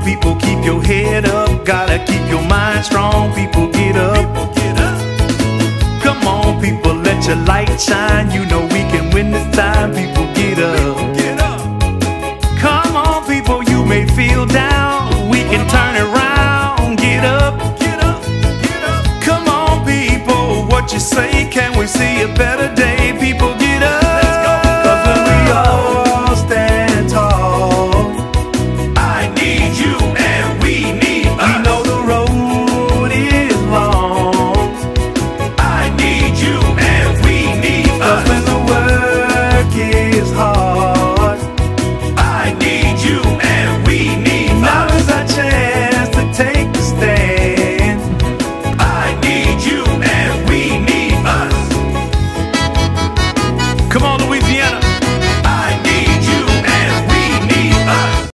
people, keep your head up. Gotta keep your mind strong, people, get up. Come on, people, let your light shine. You know we can win this time, people.